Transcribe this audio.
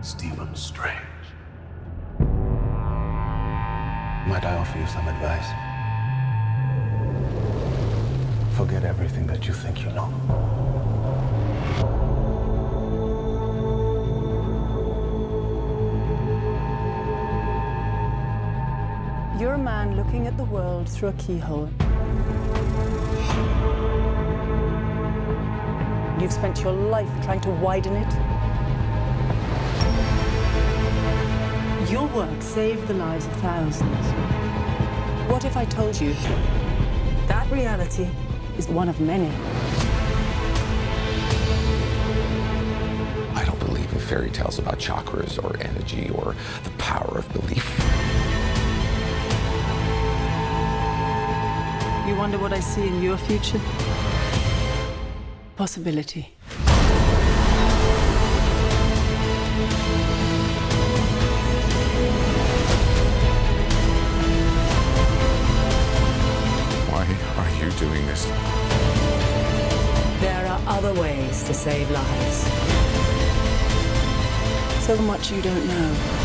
Stephen Strange. Might I offer you some advice? Forget everything that you think you know. You're a man looking at the world through a keyhole. You've spent your life trying to widen it. Your work saved the lives of thousands. What if I told you that reality is one of many? I don't believe in fairy tales about chakras or energy or the power of belief. You wonder what I see in your future? Possibility. Why are you doing this? There are other ways to save lives. So much you don't know.